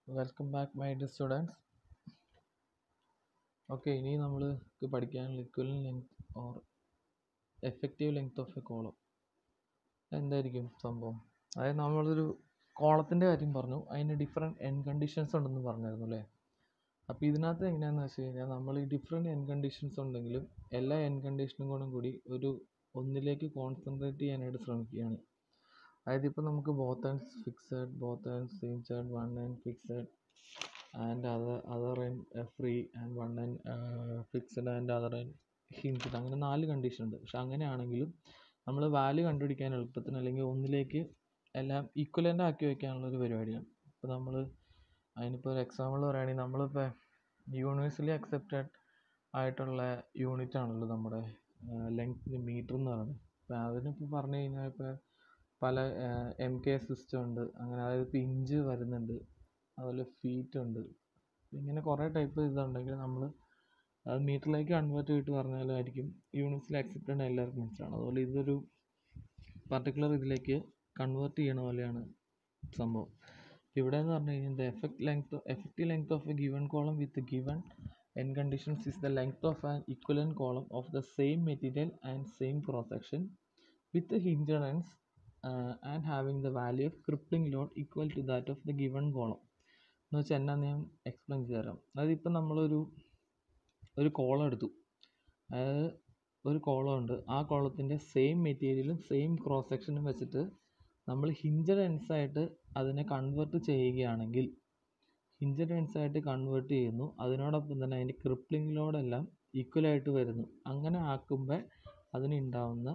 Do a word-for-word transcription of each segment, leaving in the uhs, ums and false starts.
Welcome back, my dear students. Okay, ഇനി നമ്മൾ പഠിക്കാനുള്ള equivalent length or effective length of a column എന്തായിരിക്കും സംഭവം. അതായത് നമ്മളൊരു കോളത്തിൻ്റെ കാര്യം പറഞ്ഞു, അതിന് ഡിഫറെൻറ്റ് എൻ കണ്ടീഷൻസ് ഉണ്ടെന്ന് പറഞ്ഞായിരുന്നു അല്ലേ. അപ്പോൾ ഇതിനകത്ത് എങ്ങനെയാണെന്ന് വെച്ച് കഴിഞ്ഞാൽ നമ്മൾ ഈ ഡിഫറെൻറ്റ് എൻ കണ്ടീഷൻസ് ഉണ്ടെങ്കിലും എല്ലാ എൻ കണ്ടീഷനും കൂടെ കൂടി ഒരു ഒന്നിലേക്ക് കോൺസെൻട്രേറ്റ് ചെയ്യാനായിട്ട് ശ്രമിക്കുകയാണ്. അതായത് ഇപ്പോൾ നമുക്ക് both end fixed, both end same side, one end fixed and other other end free and one end fixed and other end hinged, അങ്ങനെ നാല് കണ്ടീഷൻ ഉണ്ട്. പക്ഷെ അങ്ങനെയാണെങ്കിലും നമ്മൾ വാല്യൂ കണ്ടുപിടിക്കാൻ എളുപ്പത്തിന് അല്ലെങ്കിൽ ഒന്നിലേക്ക് എല്ലാം ഈക്വലൻ്റ് ആക്കി വയ്ക്കാനുള്ള ഒരു പരിപാടിയാണ്. ഇപ്പോൾ നമ്മൾ അതിനിപ്പോൾ ഒരു എക്സാമ്പിൾ പറയുകയാണെങ്കിൽ നമ്മളിപ്പോൾ യൂണിവേഴ്സലി അക്സെപ്റ്റഡ് ആയിട്ടുള്ള യൂണിറ്റ് ആണല്ലോ നമ്മുടെ ലെങ്ത്തിന് മീറ്റർ എന്ന് പറയുന്നത്. അപ്പോൾ അതിനിപ്പോൾ പറഞ്ഞു കഴിഞ്ഞാൽ ഇപ്പോൾ പല എം കെ സിസ്റ്റം ഉണ്ട്, അങ്ങനെ അതായത് ഇപ്പോൾ ഇഞ്ച് വരുന്നുണ്ട്, അതുപോലെ ഫീറ്റ് ഉണ്ട്, ഇങ്ങനെ കുറേ ടൈപ്പ് ഇതുണ്ടെങ്കിൽ നമ്മൾ അത് മീറ്ററിലേക്ക് കൺവേർട്ട് ചെയ്തിട്ട് പറഞ്ഞാലായിരിക്കും യൂണിറ്റ്സിൽ അക്സെപ്റ്റഡ് എല്ലാവർക്കും മനസ്സിലാണ്. അതുപോലെ ഇതൊരു പർട്ടിക്കുലർ ഇതിലേക്ക് കൺവേർട്ട് ചെയ്യണ പോലെയാണ് സംഭവം. ഇവിടെ എന്ന് പറഞ്ഞു കഴിഞ്ഞാൽ the effect length effective length of a given column with given end conditions is the length of an equivalent column of the same material and same cross section with hinged ends and having the value of crippling load equal to that of the given column. എന്ന് വെച്ചാൽ എന്നാന്ന് ഞാൻ explain ചെയ്ത് തരാം. അതായത് ഇപ്പം നമ്മളൊരു ഒരു കോളം എടുത്തു, അതായത് ഒരു കോളം ഉണ്ട്, ആ കോളത്തിൻ്റെ സെയിം മെറ്റീരിയലും സെയിം ക്രോസ് സെക്ഷനും വെച്ചിട്ട് നമ്മൾ ഹിഞ്ചഡ് എൻഡ്സ് ആയിട്ട് അതിനെ കൺവേർട്ട് ചെയ്യുകയാണെങ്കിൽ, ഹിഞ്ചഡ് എൻഡ്സ് ആയിട്ട് കൺവേർട്ട് ചെയ്യുന്നു, അതിനോടൊപ്പം തന്നെ അതിൻ്റെ ക്രിപ്ലിംഗ് ലോഡെല്ലാം ഈക്വലായിട്ട് വരുന്നു. അങ്ങനെ ആക്കുമ്പോൾ അതിനുണ്ടാവുന്ന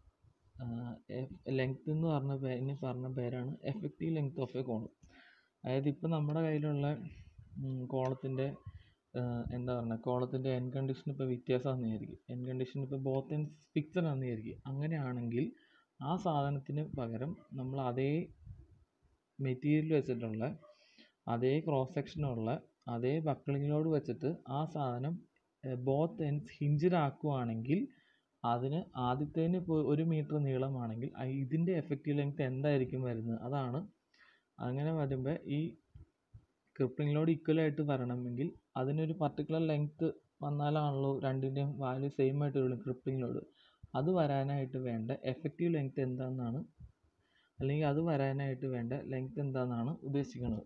ലെങ്ത് എന്ന് പറഞ്ഞ പേരിന് പറഞ്ഞ പേരാണ് effective length of a column. അതായത് ഇപ്പം നമ്മുടെ കയ്യിലുള്ള കോളത്തിൻ്റെ എന്താ പറയുക, കോളത്തിൻ്റെ എൻ കണ്ടീഷൻ ഇപ്പോൾ വ്യത്യാസമാണെന്ന് വിചാരിക്കും. എൻ കണ്ടീഷൻ ഇപ്പോൾ ബോത്ത് ആൻഡ് ഫിക്സഡ് ആണെന്ന് വിചാരിക്കും. അങ്ങനെയാണെങ്കിൽ ആ സാധനത്തിന് പകരം നമ്മൾ അതേ മെറ്റീരിയൽ വെച്ചിട്ടുള്ള അതേ ക്രോസ് സെക്ഷനുള്ള അതേ ബക്ലിങ്ങിലോട് വെച്ചിട്ട് ആ സാധനം ബോത്ത് എൻഡ്സ് ഹിഞ്ചഡ് ആക്കുവാണെങ്കിൽ അതിന് ആദ്യത്തേന് ഇപ്പോൾ ഒരു മീറ്റർ നീളമാണെങ്കിൽ ഇതിൻ്റെ എഫക്റ്റീവ് ലെങ്ത് എന്തായിരിക്കും വരുന്നത്, അതാണ്. അങ്ങനെ വരുമ്പോൾ ഈ ക്രിപ്ലിംഗ് ലോഡ് ഈക്വലായിട്ട് വരണമെങ്കിൽ അതിനൊരു പർട്ടിക്കുലർ ലെങ്ത്ത് വന്നാലാണല്ലോ രണ്ടിൻ്റെയും വാല്യൂ സെയിം ആയിട്ട് വരുള്ളൂ ക്രിപ്ലിംഗ് ലോഡ്. അത് വരാനായിട്ട് വേണ്ട എഫക്റ്റീവ് ലെങ്ത് എന്താണെന്നാണ്, അല്ലെങ്കിൽ അത് വരാനായിട്ട് വേണ്ട ലെങ്ത് എന്താണെന്നാണ് ഉദ്ദേശിക്കുന്നത്.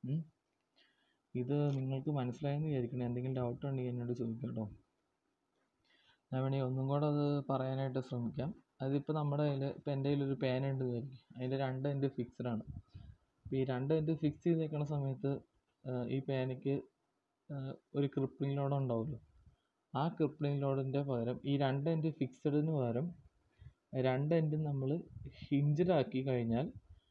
ഇത് നിങ്ങൾക്ക് മനസ്സിലായെന്ന് വിചാരിക്കണം. എന്തെങ്കിലും ഡൗട്ട് ഉണ്ടെങ്കിൽ എന്നോട് ചോദിക്കാം കേട്ടോ. ഞാൻ വേണമെങ്കിൽ ഒന്നും കൂടെ അത് പറയാനായിട്ട് ശ്രമിക്കാം. അതിപ്പോൾ നമ്മുടെ കയ്യിൽ ഇപ്പോൾ എൻ്റെ കയ്യിലൊരു പേന ഉണ്ട് വിചാരിക്കും, അതിൻ്റെ രണ്ട് എൻഡ് ഫിക്സഡ് ആണ്. അപ്പോൾ ഈ രണ്ട് എൻഡ് ഫിക്സ് ചെയ്തേക്കുന്ന സമയത്ത് ഈ പേനയ്ക്ക് ഒരു ക്രിപ്ലിംഗ് ലോഡ് ഉണ്ടാവുമല്ലോ. ആ ക്രിപ്ലിംഗ് ലോഡിൻ്റെ പകരം ഈ രണ്ട് എൻഡ് ഫിക്സഡിന് പകരം രണ്ട് എൻഡും നമ്മൾ ഹിഞ്ചഡ് ആക്കി കഴിഞ്ഞാൽ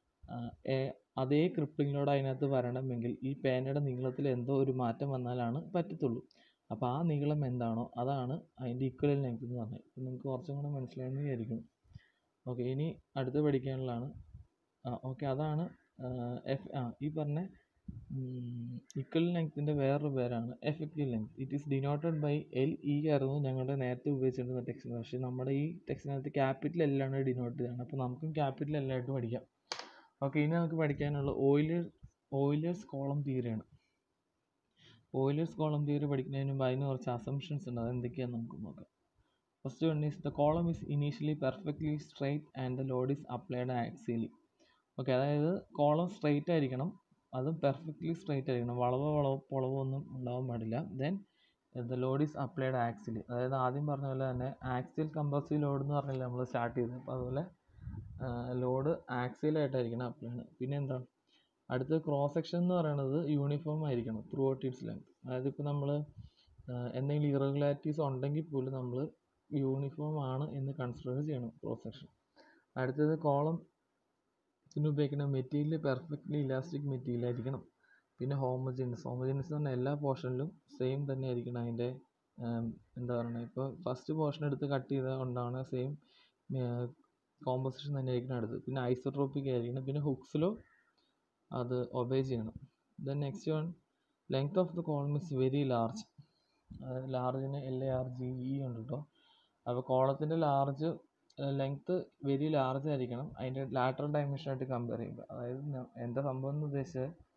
അതേ ക്രിപ്ലിംഗ് ലോഡ് അതിനകത്ത് വരണമെങ്കിൽ ഈ പേനയുടെ നീളത്തിൽ എന്തോ ഒരു മാറ്റം വന്നാലാണ് പറ്റത്തുള്ളൂ. അപ്പോൾ ആ നീളം എന്താണോ അതാണ് അതിൻ്റെ ഈക്വലൻ്റ് ലെങ്ത് എന്ന് പറഞ്ഞത്. ഇപ്പം നിങ്ങൾക്ക് കുറച്ചും കൂടെ മനസ്സിലായെന്ന് വിചാരിക്കുന്നു. ഓക്കെ, ഇനി അടുത്ത് പഠിക്കാനുള്ളതാണ്. ആ ഓക്കെ, അതാണ് എഫ് ആ ഈ പറഞ്ഞ ഈക്വലൻ്റ് ലെങ്ത്തിൻ്റെ വേറൊരു പേരാണ് effective length. It is denoted by L E ആയിരുന്നു ഞങ്ങളുടെ നേരത്തെ ഉപയോഗിച്ചിരുന്ന ടെക്സ്റ്റിന്. പക്ഷേ നമ്മുടെ ഈ ടെക്സ്റ്റിനകത്ത് ക്യാപിറ്റൽ എല്ലാണ് ഡിനോട്ട് ചെയ്തതാണ്. അപ്പോൾ നമുക്കും ക്യാപിറ്റൽ എല്ലായിട്ട് പഠിക്കാം. ഓക്കെ, ഇനി നമുക്ക് പഠിക്കാനുള്ള ഓയിലേഴ്സ് ഓയിലേഴ്സ് കോളം തിയറിയാണ്. ഓയിലേഴ്സ് കോളം തിയറി പഠിക്കുന്നതിന് മുമ്പ് അതിന് കുറച്ച് അസംഷൻസ് ഉണ്ട്, അതെന്തൊക്കെയാണെന്ന് നമുക്ക് നോക്കാം. First one is the column is initially perfectly straight and the load is applied axially. Okay, അതായത് കോളം സ്ട്രൈറ്റ് ആയിരിക്കണം, അതും പെർഫെക്റ്റ്ലി സ്ട്രൈറ്റ് ആയിരിക്കണം, വളവോ വളവോ പൊളവോ ഒന്നും ഉണ്ടാവാൻ പാടില്ല. Then the load is applied axially, അതായത് ആദ്യം പറഞ്ഞ പോലെ തന്നെ ആക്സിയൽ കംപ്രസീവ് ലോഡ് എന്ന് പറഞ്ഞില്ല നമ്മൾ സ്റ്റാർട്ട് ചെയ്തത്. അപ്പോൾ അതുപോലെ ലോഡ് ആക്സിയലായിട്ടായിരിക്കണം അപ്ലൈ ചെയ്യുന്നത്. പിന്നെ എന്താ അടുത്ത ക്രോസ് സെക്ഷൻ എന്ന് പറയുന്നത് യൂണിഫോം ആയിരിക്കണം ത്രൂ ഔട്ട് ഇറ്റ്സ് ലെങ്ത്. അതായത് ഇപ്പോൾ നമ്മൾ എന്തെങ്കിലും ഇറഗുലാരിറ്റീസ് ഉണ്ടെങ്കിൽ പോലും നമ്മൾ യൂണിഫോം ആണ് എന്ന് കൺസിഡർ ചെയ്യണം ക്രോസ് സെക്ഷൻ. അടുത്തത് കോളം ഇതിന് ഉപയോഗിക്കുന്ന മെറ്റീരിയൽ പെർഫെക്റ്റ്ലി ഇലാസ്റ്റിക് മെറ്റീരിയൽ ആയിരിക്കണം. പിന്നെ ഹോമോജീനസ് ഹോമോജീനസ് എന്ന് പറഞ്ഞാൽ എല്ലാ പോർഷനിലും സെയിം തന്നെ ആയിരിക്കണം അതിൻ്റെ എന്താ പറയുക. ഇപ്പോൾ ഫസ്റ്റ് പോർഷൻ എടുത്ത് കട്ട് ചെയ്ത കൊണ്ടാണ് സെയിം കോമ്പോസിഷൻ തന്നെ ആയിരിക്കണം അടുത്ത്. പിന്നെ ഐസോട്രോപ്പിക് ആയിരിക്കണം. പിന്നെ ഹുക്സിലോ അത് ഒബേ ചെയ്യണം. Then next one length of the column is very large. അതായത് ലാർജിന് L A R G E ഉണ്ട് കേട്ടോ. അപ്പോൾ കോളത്തിൻ്റെ ലാർജ് ലെങ്ത്ത് വെരി ലാർജ് ആയിരിക്കണം അതിൻ്റെ ലാറ്ററൽ ഡയമെൻഷനായിട്ട് കമ്പയർ ചെയ്യുമ്പോൾ. അതായത് എന്താ സംഭവം എന്ന് ഉദ്ദേശിച്ചത്,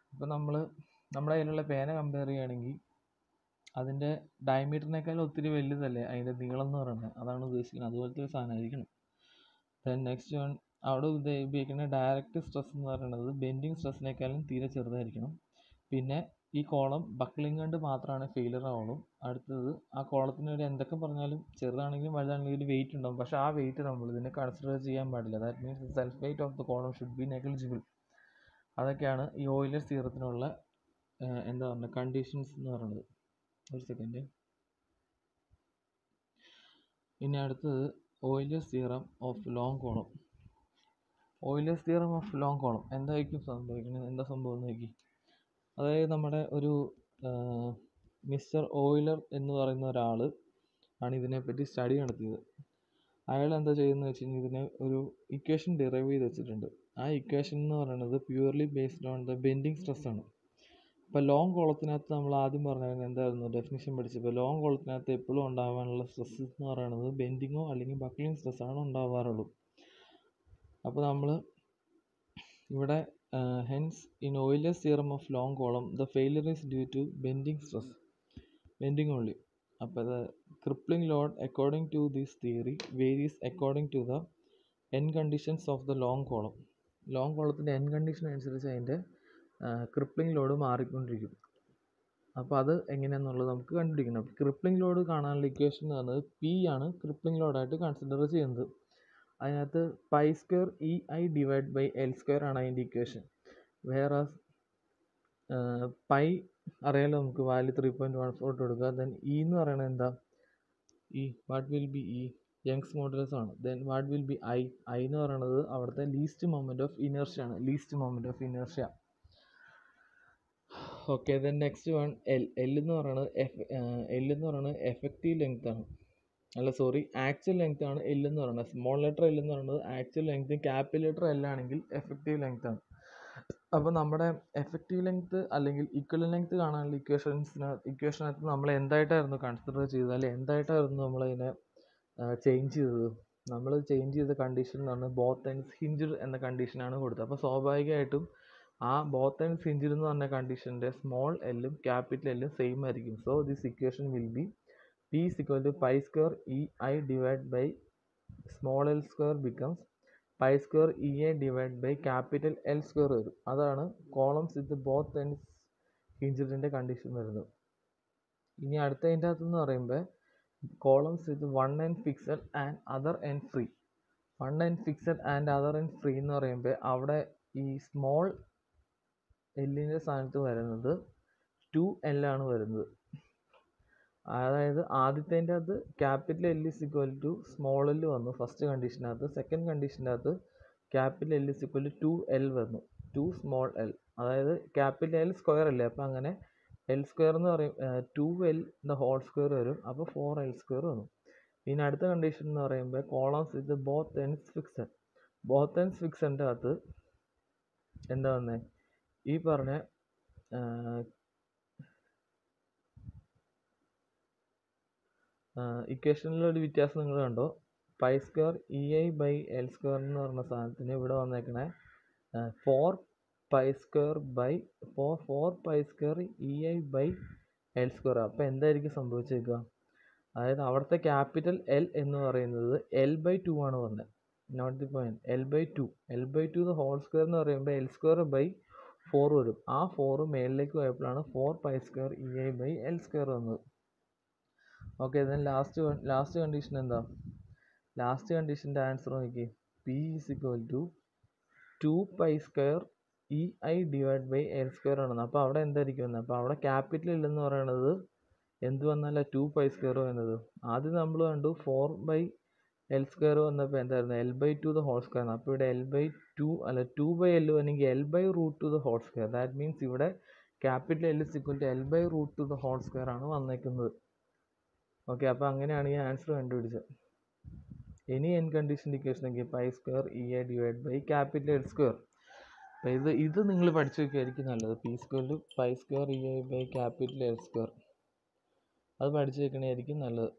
ഇപ്പോൾ നമ്മൾ നമ്മുടെ കയ്യിലുള്ള പേന കമ്പയർ ചെയ്യുകയാണെങ്കിൽ അതിൻ്റെ ഡയമീറ്ററിനേക്കാൾ ഒത്തിരി വലുതല്ലേ അതിൻ്റെ നീളം എന്ന് പറയുന്നത്, അതാണ് ഉദ്ദേശിക്കുന്നത്. അതുപോലത്തെ ഒരു സാധനമായിരിക്കണം. ദെൻ നെക്സ്റ്റ് വൺ, അവിടെ ഉപയോഗിക്കുന്ന ഡയറക്റ്റ് സ്ട്രെസ് എന്ന് പറയുന്നത് ബെൻഡിങ് സ്ട്രെസ്സിനേക്കാളും തീരെ ചെറുതായിരിക്കണം. പിന്നെ ഈ കോളം ബക്ലിംഗ് കൊണ്ട് മാത്രമാണ് ഫെയിലിയർ ആവുള്ളൂ. അടുത്തത്, ആ കോളത്തിന് ഒരു എന്തൊക്കെ പറഞ്ഞാലും ചെറുതാണെങ്കിലും വലുതാണെങ്കിലും വെയിറ്റ് ഉണ്ടാവും, പക്ഷേ ആ വെയിറ്റ് നമ്മൾ ഇതിനെ കൺസിഡർ ചെയ്യാൻ പാടില്ല. That means self weight of the column should be negligible. അതൊക്കെയാണ് ഈ ഓയിലേഴ്സ് തിയറത്തിനുള്ള എന്താ പറയുക കണ്ടീഷൻസ് എന്ന് പറയുന്നത്. ഒരു സെക്കൻഡ്. ഇനി അടുത്തത് Euler's theorem of long column. Euler's theorem of long column എന്തായിരിക്കും സംഭവിക്കുന്നത്, എന്താ സംഭവം എന്ന് നോക്കി. അതായത് നമ്മുടെ ഒരു മിസ്റ്റർ ഓയിലർ എന്ന് പറയുന്ന ഒരാൾ ആണ് ഇതിനെപ്പറ്റി സ്റ്റഡി നടത്തിയത്. അയാൾ എന്താ ചെയ്യുന്നത് വെച്ച് കഴിഞ്ഞാൽ ഇതിനെ ഒരു ഇക്വേഷൻ ഡിറൈവ് ചെയ്ത് വെച്ചിട്ടുണ്ട്. ആ ഇക്വേഷൻ എന്ന് പറയുന്നത് purely based on the bending stress ആണ്. ഇപ്പോൾ ലോങ് കോളത്തിനകത്ത് നമ്മൾ ആദ്യം പറഞ്ഞാൽ എന്തായിരുന്നു ഡെഫിനിഷൻ പഠിച്ചപ്പോൾ, ലോങ് കോളത്തിനകത്ത് എപ്പോഴും ഉണ്ടാകാനുള്ള സ്ട്രെസ് എന്ന് പറയുന്നത് ബെൻഡിങ്ങോ അല്ലെങ്കിൽ ബക്ലിംഗ് സ്ട്രെസ്സാണ് ഉണ്ടാവാറുള്ളൂ. അപ്പോൾ നമ്മൾ ഇവിടെ hence in Euler's theorem of long column the failure is due to bending stress, bending only. അപ്പോൾ the crippling load according to this theory varies according to the end conditions of the long column. Long കോളത്തിൻ്റെ end condition അനുസരിച്ച് അതിൻ്റെ crippling load മാറിക്കൊണ്ടിരിക്കും. അപ്പോൾ അത് എങ്ങനെയാണെന്നുള്ളത് നമുക്ക് കണ്ടുപിടിക്കണം. ക്രിപ്ലിംഗ് ലോഡ് കാണാനുള്ള ഇക്വേഷൻ എന്ന് പറയുന്നത് പി ആണ് ക്രിപ്ലിംഗ് ലോഡായിട്ട് കൺസിഡർ ചെയ്യുന്നത്. അതിനകത്ത് pi square E I divide by L square ആണ് അതിൻ്റെ ഇക്വേഷൻ. വേറെ പൈ അറിയാലോ നമുക്ക്, value three point one four കൊടുക്കുക. ദെൻ ഇ എന്ന് പറയുന്നത് എന്താ, E what will be E Young's modulus ആണ്. Then what will be I, I എന്ന് പറയുന്നത് അവിടുത്തെ ലീസ്റ്റ് മൊമെൻറ്റ് ഓഫ് ഇനേർഷ്യ ആണ്, least moment of inertia. Okay, then next one L. L എന്ന് പറയുന്നത് എഫ് എൽ എന്ന് പറയുന്നത് എഫക്റ്റീവ് ലെങ്ത് ആണ്, അല്ല സോറി ആക്ച്വൽ ലെങ്ത് ആണ് എൽ എന്ന് പറയുന്നത്. സ്മോൾ ലെറ്റർ എൽ എന്ന് പറയുന്നത് actual length, capital letter L ആണെങ്കിൽ എഫക്റ്റീവ് ലെങ്ത് ആണ്. അപ്പോൾ നമ്മുടെ എഫക്റ്റീവ് ലെങ്ത് അല്ലെങ്കിൽ ഈക്വൽ ലെങ്ത് കാണാനുള്ള ഇക്വേഷൻസിന് ഇക്വേഷനകത്ത് നമ്മൾ എന്തായിട്ടായിരുന്നു കൺസിഡർ ചെയ്തത്, അല്ലെങ്കിൽ എന്തായിട്ടായിരുന്നു നമ്മളതിനെ ചേഞ്ച് ചെയ്തത്. നമ്മൾ ചേഞ്ച് ചെയ്ത കണ്ടീഷൻ എന്ന് പറഞ്ഞാൽ ബോത്ത് എൻഡ്സ് ഹിഞ്ച്ഡ് എന്ന കണ്ടീഷനാണ് കൊടുത്തത്. അപ്പോൾ സ്വാഭാവികമായിട്ടും ആ ബോത്ത് എൻഡ്സ് ഹിഞ്ച്ഡ് എന്ന് പറഞ്ഞ കണ്ടീഷൻ്റെ സ്മോൾ എല്ലും ക്യാപിറ്റൽ എല്ലും സെയിം ആയിരിക്കും. So this equation will be P is equal to pi square E I divided by small l square becomes pi square E A divided by capital L square വരും. അതാണ് columns with both ends ഹിഞ്ച്ഡിൻ്റെ condition വരുന്നത്. ഇനി അടുത്തതിൻ്റെ അകത്തെന്ന് പറയുമ്പോൾ columns with one end fixed and other end free. One end fixed and other end free എന്ന് പറയുമ്പോൾ അവിടെ ഈ സ്മോൾ എല്ലിൻ്റെ സ്ഥാനത്ത് വരുന്നത് ടു എൽ ആണ് വരുന്നത്. അതായത് ആദ്യത്തേൻ്റെ അകത്ത് capital L is equal to small L വന്നു ഫസ്റ്റ് കണ്ടീഷനകത്ത്. സെക്കൻഡ് കണ്ടീഷൻ്റെ അകത്ത് capital L is equal to two L വന്നു, ടു സ്മോൾ എൽ. അതായത് ക്യാപിറ്റൽ എൽ സ്ക്വയർ അല്ലേ, അപ്പോൾ അങ്ങനെ എൽ സ്ക്വയർ എന്ന് പറയും two L the whole square വരും, അപ്പോൾ ഫോർ എൽ സ്ക്വയർ വന്നു. പിന്നെ അടുത്ത കണ്ടീഷൻ എന്ന് പറയുമ്പോൾ columns with both ends fixed. Both ends ഫിക്സഡിൻ്റെ അകത്ത് എന്താ വന്നേ, ഈ പറഞ്ഞ ഇക്വേഷനിലൊരു വ്യത്യാസം നിങ്ങൾ കണ്ടോ, pi square E I by L square എന്ന് പറഞ്ഞ സാധനത്തിന് ഇവിടെ വന്നേക്കണേ four pi square by four four pi square E I by L square. അപ്പോൾ എന്തായിരിക്കും സംഭവിച്ചേക്കുക, അതായത് അവിടുത്തെ ക്യാപിറ്റൽ എൽ എന്ന് പറയുന്നത് എൽ ബൈ ടു ആണ് വന്നത്, note the point, L by two. L by two the whole square എന്ന് പറയുമ്പോൾ എൽ സ്ക്വയർ ബൈ ഫോർ വരും. ആ ഫോർ മേളിലേക്ക് പോയപ്പോഴാണ് four pi square E I by L square വന്നത്. Okay, then last last condition എന്താ, ലാസ്റ്റ് കണ്ടീഷൻ്റെ answer നോക്കി, P is equal to two pi square E I divide by L square ആണെന്ന്. അപ്പോൾ അവിടെ എന്തായിരിക്കും വന്നത്, അപ്പോൾ അവിടെ ക്യാപിറ്റൽ ഇല്ലെന്ന് പറയുന്നത് എന്ത് വന്നല്ല ടു പൈ സ്ക്വയർ വന്നത്. ആദ്യം നമ്മൾ കണ്ടു ഫോർ ബൈ എൽ സ്ക്വയർ വന്നപ്പോൾ എന്തായിരുന്നു L by two the whole square. അപ്പോൾ ഇവിടെ എൽ ബൈ ടു അല്ല ടു ബൈ എൽ വന്നെങ്കിൽ L by root two the whole square. That means ഇവിടെ capital L is equal to L by root two the whole square ആണ് വന്നേക്കുന്നത്. Okay, അപ്പോൾ അങ്ങനെയാണ് ഈ ആൻസർ കണ്ടുപിടിച്ചത്. ഇനി എൻ കണ്ടീഷൻ ഇക്വേഷൻ ഒക്കെ pi square E A divide by capital L square. അപ്പോൾ ഇത് ഇത് നിങ്ങൾ പഠിച്ചു വയ്ക്കുകയായിരിക്കും നല്ലത്. P square two pi square E A by capital L square, അത് പഠിച്ചു വെക്കണമായിരിക്കും നല്ലത്.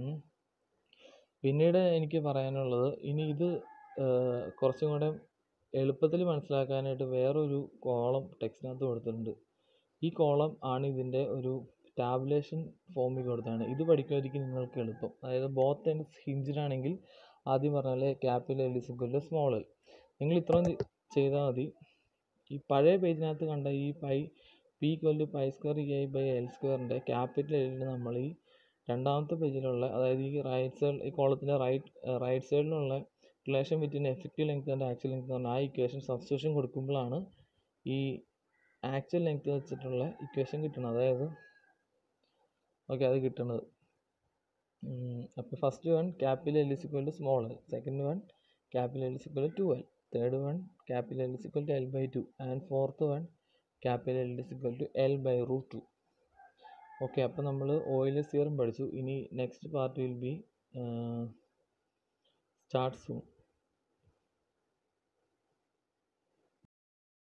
പിന്നീട് എനിക്ക് പറയാനുള്ളത്, ഇനി ഇത് കുറച്ചും കൂടെ എളുപ്പത്തിൽ മനസ്സിലാക്കാനായിട്ട് വേറൊരു കോളം ടെക്സ്റ്റിനകത്ത് കൊടുത്തിട്ടുണ്ട്. ഈ കോളം ആണ് ഇതിൻ്റെ ഒരു ടാബുലേഷൻ ഫോമിൽ കൊടുത്താണ്. ഇത് പഠിക്കുമായിരിക്കും നിങ്ങൾക്ക് എളുപ്പം. അതായത് ബോത്ത് എൻഡ്സ് ഹിഞ്ച്ഡ് ആണെങ്കിൽ ആദ്യം പറഞ്ഞ പോലെ capital L is equal to small L. നിങ്ങൾ ഇത്രയും ചെയ്താൽ മതി. ഈ പഴയ പേജിനകത്ത് കണ്ട ഈ pi P equal to pi square E I by L സ്ക്വയറിൻ്റെ ക്യാപിറ്റൽ എല്ലിന് നമ്മൾ ഈ രണ്ടാമത്തെ പേജിലുള്ള, അതായത് ഈ റൈറ്റ് സൈഡ്, ഈ കോളത്തിൻ്റെ റൈറ്റ് റൈറ്റ് സൈഡിലുള്ള relation between effective length and actual length എന്ന് പറഞ്ഞാൽ ആ ഇക്വേഷൻ സബ്സ്റ്റിറ്റ്യൂഷൻ കൊടുക്കുമ്പോഴാണ് ഈ ആക്ച്വൽ ലെങ്ത് വെച്ചിട്ടുള്ള ഇക്വേഷൻ കിട്ടുന്നത്. അതായത് ഓക്കെ അത് കിട്ടുന്നത്. അപ്പോൾ first one capital L is equal to small L, second one capital L is equal to two L, third one capital L is equal to L by two and fourth one capital L is equal to L by root two. Okay, അപ്പോൾ നമ്മൾ Euler's theorem പഠിച്ചു. ഇനി next part will be start soon.